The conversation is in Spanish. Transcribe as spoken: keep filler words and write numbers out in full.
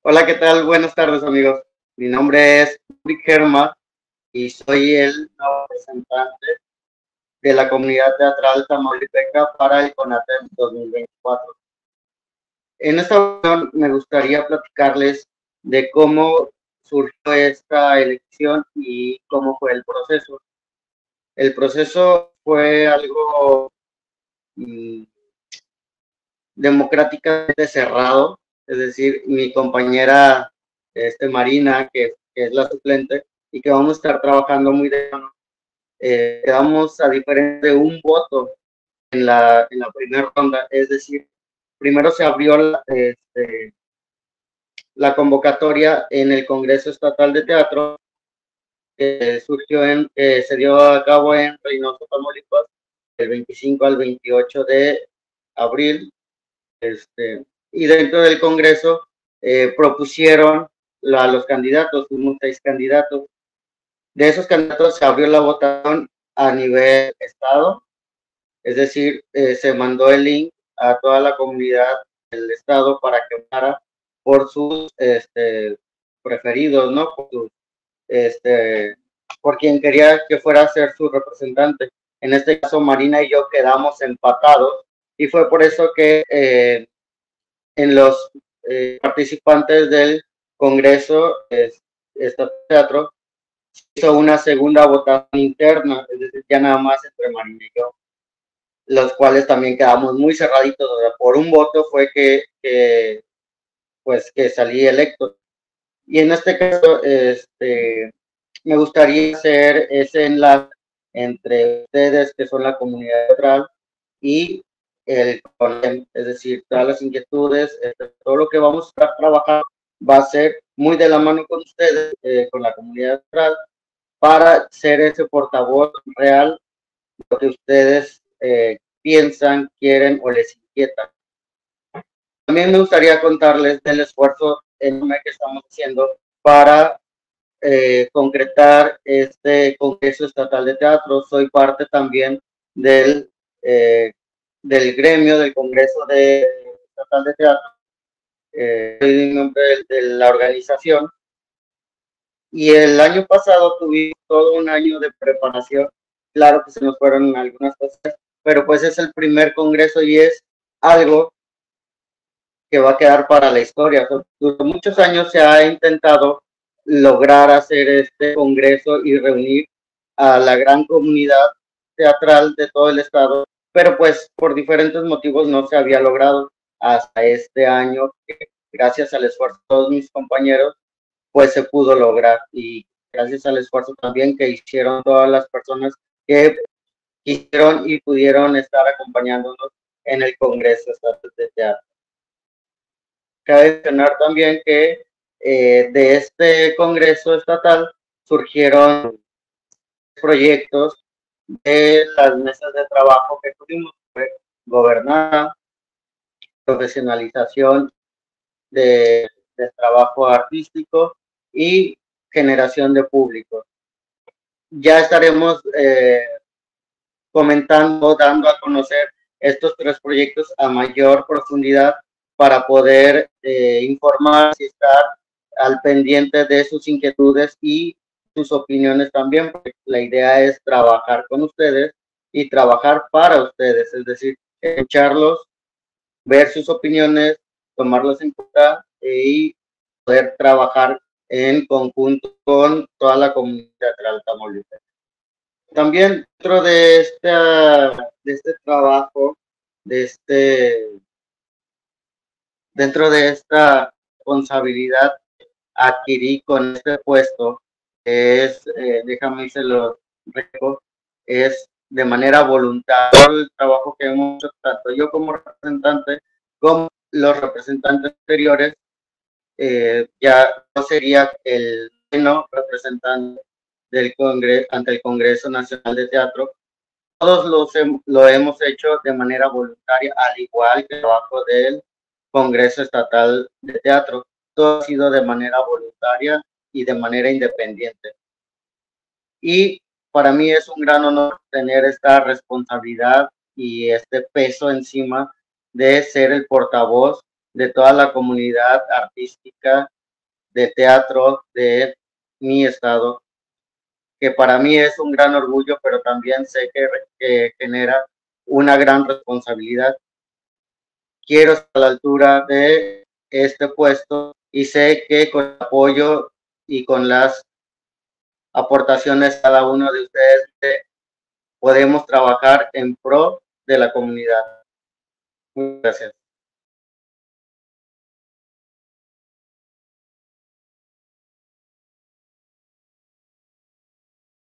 Hola, ¿qué tal? Buenas tardes, amigos. Mi nombre es Rick Germa y soy el nuevo representante de la comunidad teatral tamaulipeca para el CONATEM dos mil veinticuatro. En esta ocasión me gustaría platicarles de cómo surgió esta elección y cómo fue el proceso. El proceso fue algo mm, democráticamente cerrado, es decir, mi compañera este, Marina, que, que es la suplente, y que vamos a estar trabajando muy de mano, eh, quedamos a diferencia de un voto en la, en la primera ronda, es decir, primero se abrió la, este, la convocatoria en el Congreso Estatal de Teatro, que surgió en, eh, se dio a cabo en Reynosa, Tamaulipas, del veinticinco al veintiocho de abril. Este, y dentro del Congreso eh, propusieron a los candidatos, fuimos seis candidatos. De esos candidatos se abrió la votación a nivel estado, es decir, eh, se mandó el link a toda la comunidad del estado para que votara por sus este, preferidos, ¿no? Por, sus, este, por quien quería que fuera a ser su representante. En este caso, Marina y yo quedamos empatados y fue por eso que eh, en los eh, participantes del Congreso este teatro hizo una segunda votación interna, es decir, ya nada más entre Marina y yo, los cuales también quedamos muy cerraditos, o sea, por un voto fue que, que pues que salí electo. Y en este caso, este, me gustaría hacer ese enlace entre ustedes, que son la comunidad teatral, y el CONATEM, es decir, todas las inquietudes, este, todo lo que vamos a estar trabajando va a ser muy de la mano con ustedes, eh, con la comunidad teatral, para ser ese portavoz real de lo que ustedes eh, piensan, quieren o les inquieta. También me gustaría contarles del esfuerzo enorme que estamos haciendo para eh, concretar este Congreso Estatal de Teatro. Soy parte también del, eh, del gremio del Congreso de, Estatal de Teatro. Eh, soy miembro de, de la organización. Y el año pasado tuvimos todo un año de preparación. Claro que se nos fueron algunas cosas, pero pues es el primer congreso y es algo que va a quedar para la historia. Durante muchos años se ha intentado lograr hacer este congreso y reunir a la gran comunidad teatral de todo el estado, pero pues por diferentes motivos no se había logrado hasta este año, que gracias al esfuerzo de todos mis compañeros, pues se pudo lograr, y gracias al esfuerzo también que hicieron todas las personas que quisieron y pudieron estar acompañándonos en el Congreso Estatal de Teatro. Cabe mencionar también que eh, de este Congreso Estatal surgieron proyectos de las mesas de trabajo que tuvimos: gobernar, profesionalización de, de trabajo artístico y generación de público. Ya estaremos eh, comentando, dando a conocer estos tres proyectos a mayor profundidad para poder eh, informar y estar al pendiente de sus inquietudes y sus opiniones también, porque la idea es trabajar con ustedes y trabajar para ustedes, es decir, escucharlos, ver sus opiniones, tomarlas en cuenta y poder trabajar en conjunto con toda la comunidad teatral tamaulipeca. También dentro de, esta, de este trabajo, de este, dentro de esta responsabilidad adquirí con este puesto, que es, eh, déjame se lo reco, es de manera voluntaria el trabajo que hemos hecho, tanto yo como representante, como los representantes anteriores. Eh, ya no sería el pleno representante del Congreso ante el Congreso Nacional de Teatro. Todos los, lo hemos hecho de manera voluntaria, al igual que el trabajo del Congreso Estatal de Teatro. Todo ha sido de manera voluntaria y de manera independiente. Y para mí es un gran honor tener esta responsabilidad y este peso encima de ser el portavoz de toda la comunidad artística de teatro de mi estado, que para mí es un gran orgullo, pero también sé que, que genera una gran responsabilidad. Quiero estar a la altura de este puesto y sé que con el apoyo y con las aportaciones de cada uno de ustedes podemos trabajar en pro de la comunidad. Muchas gracias.